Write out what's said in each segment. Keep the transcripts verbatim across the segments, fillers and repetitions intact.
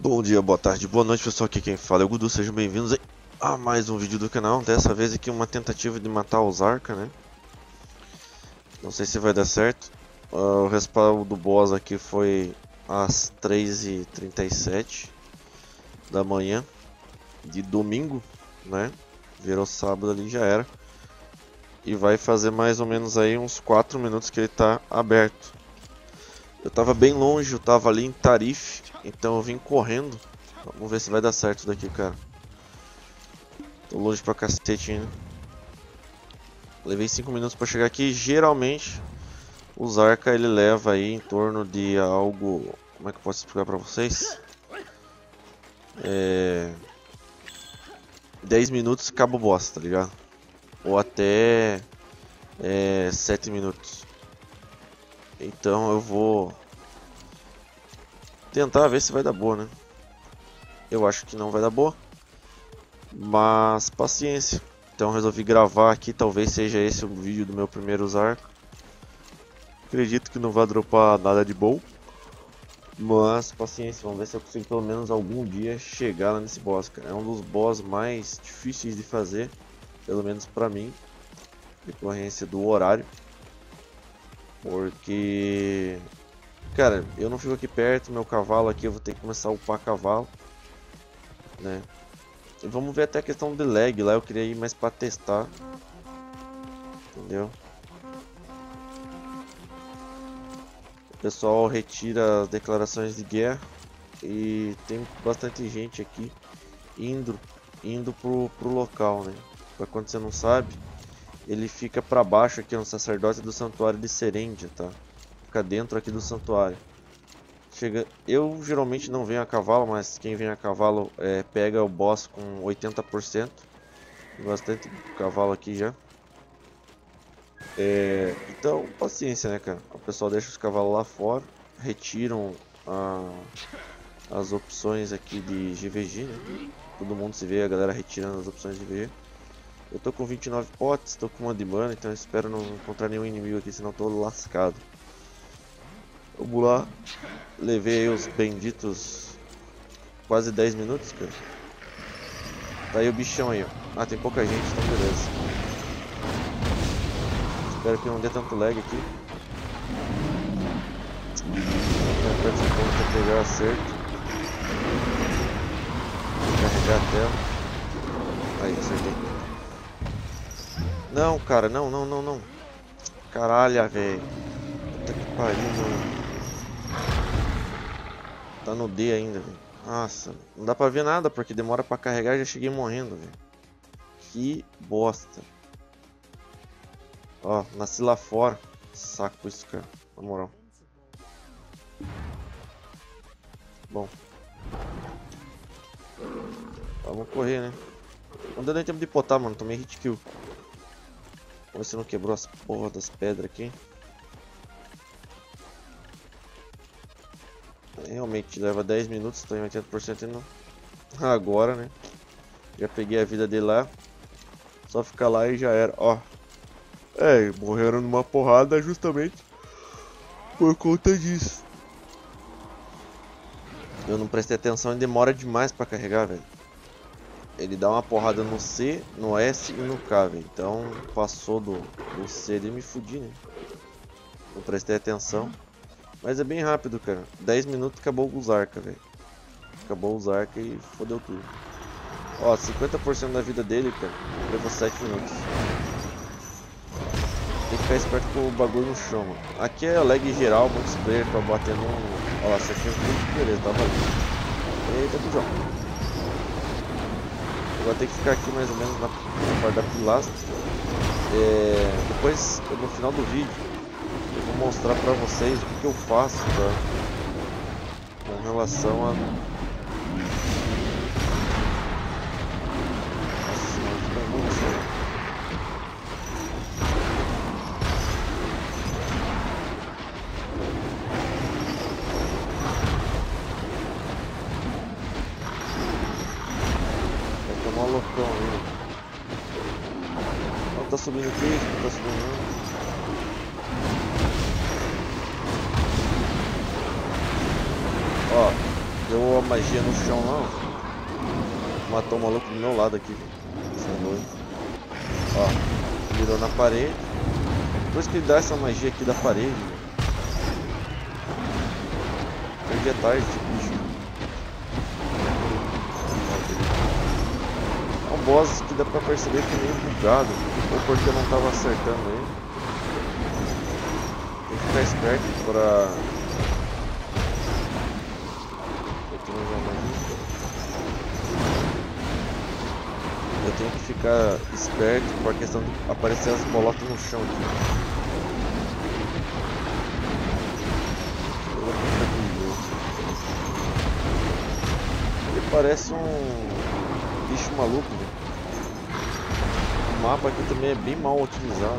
Bom dia, boa tarde, boa noite pessoal, aqui quem fala é o Gudu, sejam bem-vindos a mais um vídeo do canal. Dessa vez aqui uma tentativa de matar o Zarka, né? Não sei se vai dar certo. uh, O respawn do boss aqui foi às três e trinta e sete da manhã de domingo, né? Virou sábado ali, já era. E vai fazer mais ou menos aí uns quatro minutos que ele tá aberto. Eu tava bem longe, eu tava ali em Tarife, então eu vim correndo. Vamos ver se vai dar certo daqui, cara. Tô longe pra cacete ainda. Levei cinco minutos pra chegar aqui. Geralmente o Zarka ele leva aí em torno de algo... Como é que eu posso explicar pra vocês? É... dez minutos acaba o boss, tá ligado? Ou até é, sete minutos. Então eu vou tentar ver se vai dar boa, né? Eu acho que não vai dar boa, mas paciência. Então resolvi gravar aqui, talvez seja esse o vídeo do meu primeiro Zarka. Acredito que não vai dropar nada de bom, mas paciência, vamos ver se eu consigo pelo menos algum dia chegar lá nesse boss, cara. É um dos boss mais difíceis de fazer, pelo menos pra mim, decorrência do horário. Porque, cara, eu não fico aqui perto, meu cavalo aqui eu vou ter que começar a upar cavalo, né? E vamos ver até a questão de lag lá, eu queria ir mais pra testar, entendeu? O pessoal retira as declarações de guerra e tem bastante gente aqui indo, indo pro, pro local, né? Pra quando você não sabe, ele fica pra baixo aqui no sacerdote do santuário de Serendia, tá? Fica dentro aqui do santuário. Chega, eu geralmente não venho a cavalo, mas quem vem a cavalo é, pega o boss com oitenta por cento. Tem bastante cavalo aqui já. É, então, paciência, né, cara? O pessoal deixa os cavalos lá fora, retiram a, as opções aqui de G V G, né? Todo mundo se vê, a galera retirando as opções de G V G. Eu tô com vinte e nove potes, tô com uma de mana, então eu espero não encontrar nenhum inimigo aqui, senão eu tô lascado. Vamos lá. Levei aí os benditos quase dez minutos, cara. Tá aí o bichão aí, ó. Ah, tem pouca gente, então beleza. Espero que não dê tanto lag aqui. Aperto o ponto pra pegar acerto. Carregar a tela. Aí, acertei. Não, cara, não, não, não, não. Caralho, velho. Puta que pariu, mano. Tá no D ainda, velho. Nossa, não dá pra ver nada porque demora pra carregar e já cheguei morrendo, velho. Que bosta. Ó, nasci lá fora. Saco isso, cara. Na moral. Bom. Vamos correr, né? Não deu nem tempo de potar, mano. Tomei hit kill. Vamos ver se não quebrou as porra das pedras aqui. Realmente leva dez minutos, estou em oitenta por cento ainda. Agora, né? Já peguei a vida dele lá. Só ficar lá e já era. Ó. É, morreram numa porrada justamente por conta disso. Eu não prestei atenção e demora demais pra carregar, velho. Ele dá uma porrada no C, no S e no K, velho. Então passou do, do C e me fudi, né? Não prestei atenção. Mas é bem rápido, cara. dez minutos acabou o Zarka, velho. Acabou o Zarka e fodeu tudo. Ó, cinquenta por cento da vida dele, cara, levou sete minutos. Tem que ficar esperto com o bagulho no chão, mano. Aqui é lag geral, multiplayer, pra bater no... Ó lá, acertei um clique, beleza, tava ali. Eita, bujão. Agora tem que ficar aqui mais ou menos na, na parte da pilastra. É... Depois, no final do vídeo, eu vou mostrar pra vocês o que, que eu faço, tá? Com relação a... Nossa senhora, que bagulho isso aí. Vai tomar um loucão aí. Não tá subindo aqui, não tá subindo não. Ó, deu magia no chão lá, ó. Matou o maluco do meu lado aqui, velho. Ó, mirou na parede. Depois que ele dá essa magia aqui da parede, velho. Perdi a tarde, tipo, bicho. É um boss que dá pra perceber que é meio bugado, ou porque eu não tava acertando ele. Tem que ficar esperto pra... Eu tenho uma magia. Eu tenho que ficar esperto com a questão de aparecer as bolotas no chão aqui. Ele parece um bicho maluco, velho. O mapa aqui também é bem mal utilizado.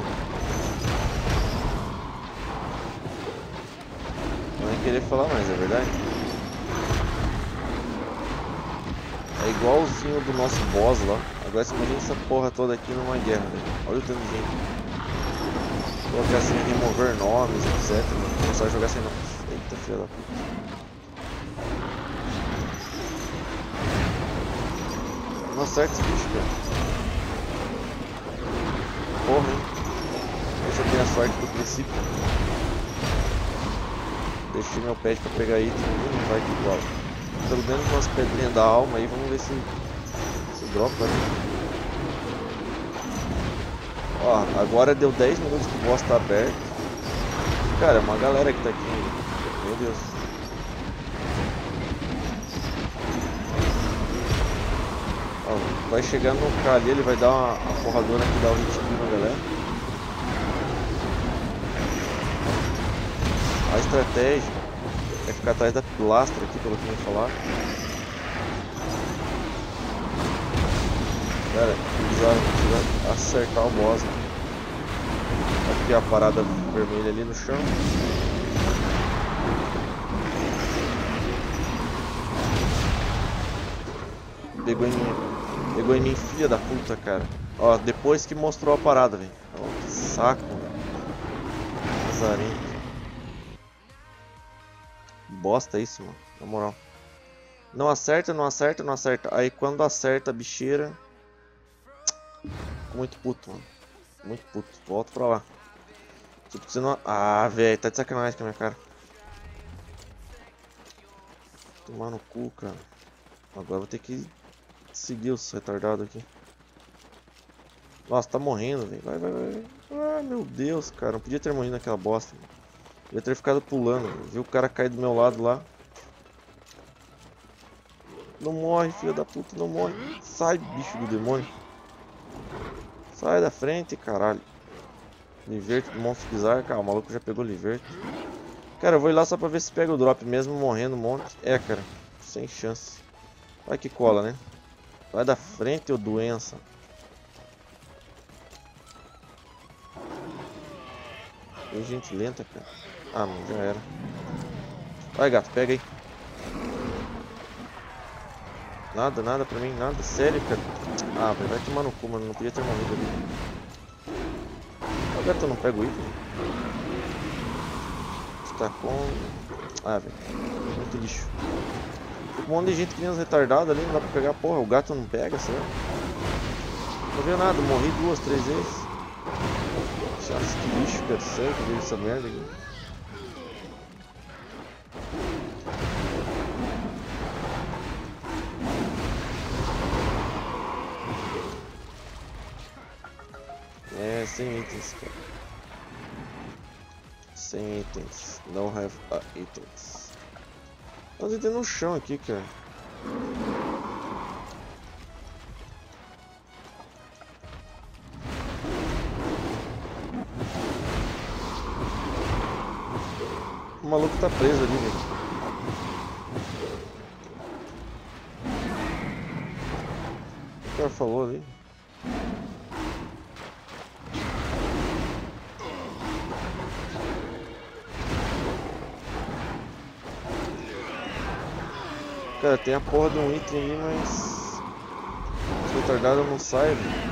Não é querer falar mais, é verdade? É igualzinho do nosso boss lá. Agora você imagina essa porra toda aqui numa guerra, velho. Olha o tanto de gente. Colocar assim, remover nomes, etcétera. Começar a jogar sem nomes. Eita, filha da puta. Não acerta esse bicho, cara. Porra, hein. Deixa eu ter a sorte do princípio. Deixei meu pet pra pegar item. Não vai que igual. Pelo menos umas pedrinhas da alma aí. Vamos ver se, se dropa, né? Ó, agora deu dez minutos que o boss tá aberto. Cara, é uma galera que tá aqui. Meu Deus. Ó, vai chegando no cara ali, ele vai dar uma, uma porradona que dá o hit na galera. A estratégia é ficar atrás da pilastra aqui, pelo que me falaram. Cara, precisa acertar o boss, né? Aqui a parada vermelha ali no chão. Pegou em mim, pegou em mim, filha da puta, cara. Ó, depois que mostrou a parada, velho. Ó, que saco, velho. Azarento. Bosta isso, mano. Na moral. Não acerta, não acerta, não acerta. Aí quando acerta a bicheira... Fico muito puto, mano. Muito puto. Volto pra lá. Tipo, você não... Ah, velho. Tá de sacanagem com a minha cara. Tomar no cu, cara. Agora vou ter que seguir os retardados aqui. Nossa, tá morrendo, velho. Vai, vai, vai. Ah, meu Deus, cara. Não podia ter morrido naquela bosta. Véio. Podia ter ficado pulando. Viu o cara cair do meu lado lá. Não morre, filho da puta. Não morre. Sai, bicho do demônio. Sai da frente, caralho. Liverte do monstro bizarro. Cara, o maluco já pegou liverte. Cara, eu vou ir lá só pra ver se pega o drop mesmo morrendo um monte. É, cara. Sem chance. Vai que cola, né? Vai da frente, ô doença. Tem gente lenta, cara. Ah, mano, já era. Vai, gato, pega aí. Nada, nada pra mim, nada. Sério, cara. Ah, velho, vai tomar no cu, mano. Não podia ter morrido ali. Agora eu não pego o item. Está com... Ah, velho. Muito lixo. Um monte de gente que nem uns retardados ali, não dá pra pegar. Porra, o gato não pega, sério. Não viu nada, morri duas, três vezes. Nossa, que lixo, cara. Sério que veio essa merda aqui. É, sem itens, cara. Sem itens. Não have uh, itens. Tem uns itens no chão aqui, cara. O maluco tá preso ali, velho. O cara falou ali. Cara, tem a porra de um item ali, mas... o retardado não sai, velho.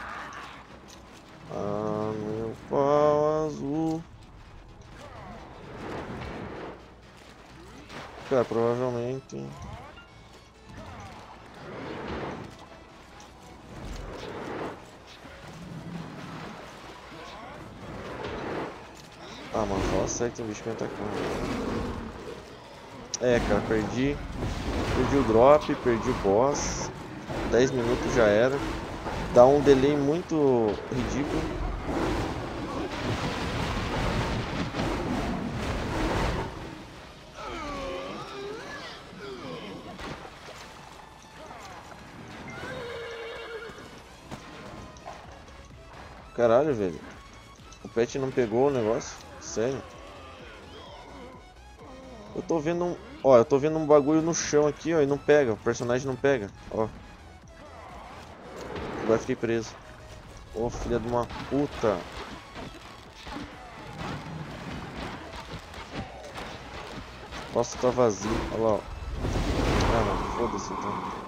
Ah, meu pau azul. Cara, provavelmente... Nossa, tem um bicho me atacando. É, cara, perdi. Perdi o drop, perdi o boss. dez minutos já era. Dá um delay muito ridículo. Caralho, velho. O pet não pegou o negócio? Sério? Eu tô vendo um... Ó, eu tô vendo um bagulho no chão aqui, ó, e não pega. O personagem não pega, ó. Agora fiquei preso. Ô, filha de uma puta. Posso tá vazio. Olha lá, ó. Ah, não. Foda-se, então.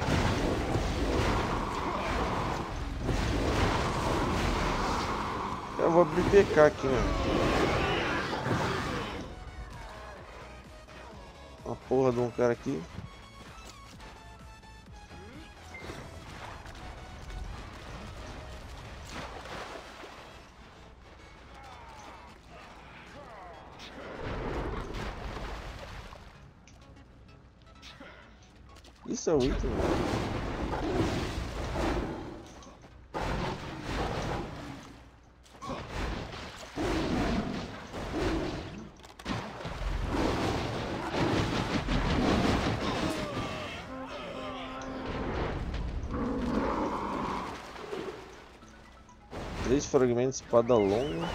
Eu vou abrir P K aqui, mano. Uma porra de um cara aqui. Isso é o item, mano. Três fragmentos de espada longa.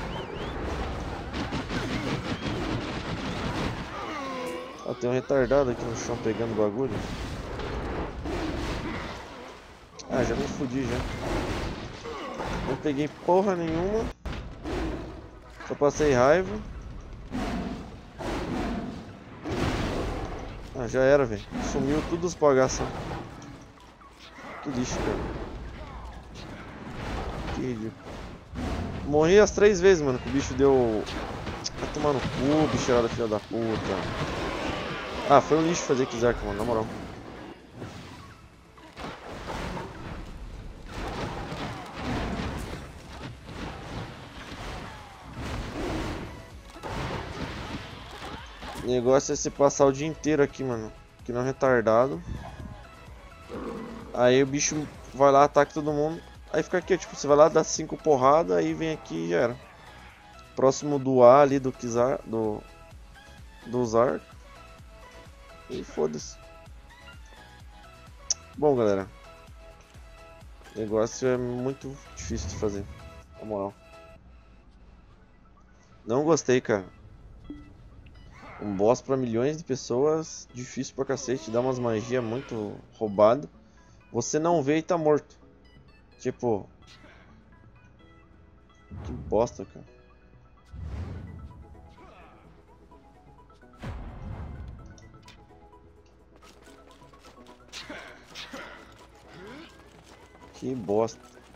Ah, tem um retardado aqui no chão pegando bagulho. Ah, já me fudi já. Não peguei porra nenhuma. Só passei raiva. Ah, já era, velho. Sumiu tudo os bagaços. Que lixo, cara. Que ridículo. Morri as três vezes, mano, que o bicho deu... Vai tomar no cu, bicheirada filha da puta. Ah, foi um lixo fazer Kizark, mano, na moral. O negócio é se passar o dia inteiro aqui, mano. Que não é retardado. Aí o bicho vai lá, ataca todo mundo. Aí fica aqui, tipo, você vai lá, dá cinco porradas, aí vem aqui e já era. Próximo do A ali, do Kizar, do... do Zark. E foda-se. Bom, galera. O negócio é muito difícil de fazer, na moral. Não gostei, cara. Um boss pra milhões de pessoas, difícil pra cacete, dá umas magias muito roubado. Você não vê e tá morto. Tipo... Que bosta, cara. Que bosta.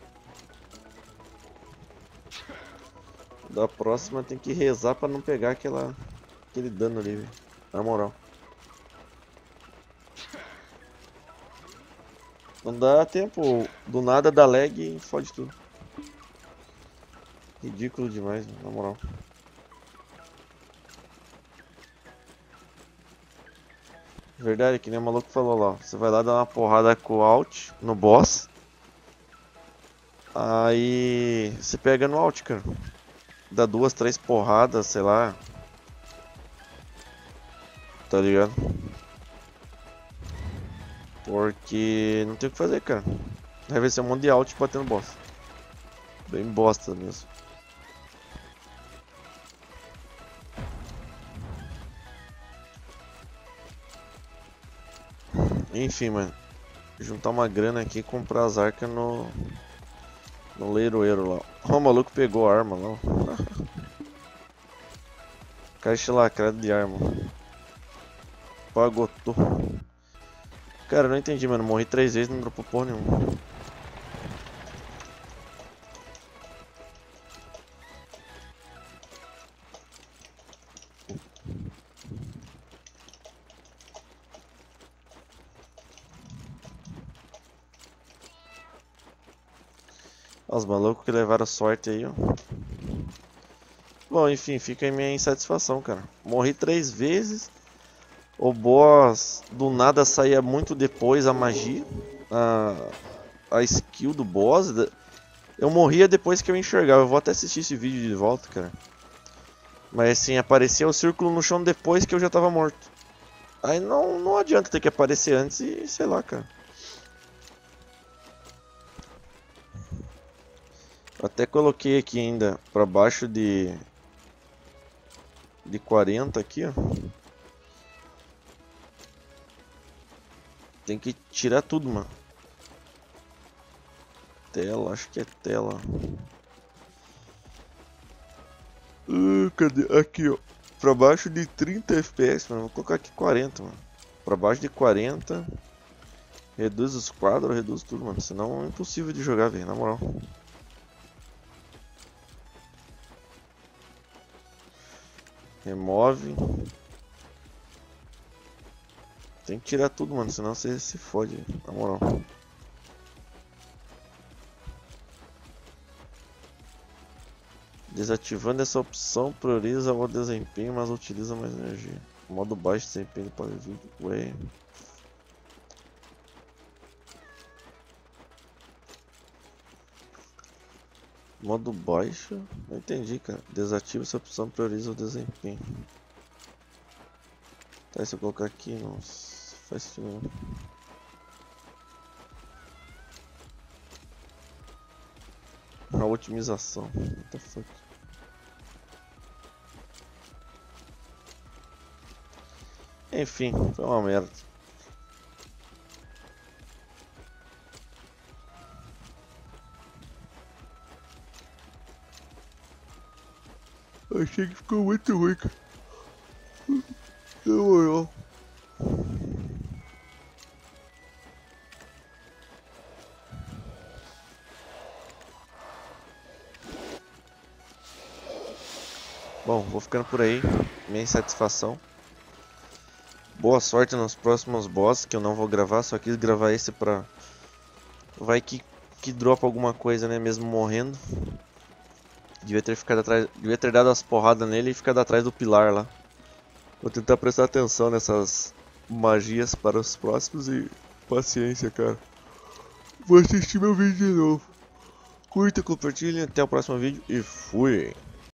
Da próxima tem que rezar pra não pegar aquela, aquele dano ali, véio. Na moral. Não dá tempo, do nada dá lag e fode tudo. Ridículo demais, na moral. Verdade, que nem o maluco falou lá. Você vai lá dar uma porrada com o Alt no boss. Aí você pega no Alt, cara. Dá duas, três porradas, sei lá. Tá ligado? Porque não tem o que fazer, cara. Aí vai ser um monte de Alt batendo boss. Bem bosta mesmo. Enfim, mano. Juntar uma grana aqui e comprar as arcas no... No leiroeiro lá. Ó, o maluco pegou a arma lá. Caixa lacrado de arma. Pagotou. Cara, eu não entendi, mano. Morri três vezes e não dropou porra nenhuma. Os malucos que levaram sorte aí, ó. Bom, enfim, fica aí minha insatisfação, cara. Morri três vezes. O boss do nada saía muito depois a magia. A, a skill do boss. Eu morria depois que eu enxergava. Eu vou até assistir esse vídeo de volta, cara. Mas assim, aparecia o círculo no chão depois que eu já tava morto. Aí não, não adianta ter que aparecer antes e sei lá, cara. Eu até coloquei aqui ainda pra baixo de... De quarenta aqui, ó. Tem que tirar tudo, mano. Tela, acho que é tela. Uh, cadê? Aqui, ó. Pra baixo de trinta F P S, mano. Vou colocar aqui quarenta, mano. Pra baixo de quarenta. Reduz os quadros, reduz tudo, mano. Senão é impossível de jogar, velho. Na moral. Remove. Tem que tirar tudo, mano. Senão você se fode, na moral. Desativando essa opção, prioriza o desempenho, mas utiliza mais energia. Modo baixo, desempenho para vídeo. Ué. Modo baixo? Não entendi, cara. Desativa essa opção, prioriza o desempenho. Tá, se eu colocar aqui, não faz sentido não. A otimização. What the fuck? Enfim, foi uma merda. Achei que ficou muito ruim, cara. Não, não. Bom, vou ficando por aí. Minha insatisfação. Boa sorte nos próximos boss, que eu não vou gravar. Só quis gravar esse pra... Vai que, que dropa alguma coisa, né? Mesmo morrendo. Devia ter ficado atrás... Devia ter dado as porradas nele e ficado atrás do pilar lá. Vou tentar prestar atenção nessas magias para os próximos e... Paciência, cara. Vou assistir meu vídeo de novo. Curta, compartilhe, até o próximo vídeo e fui!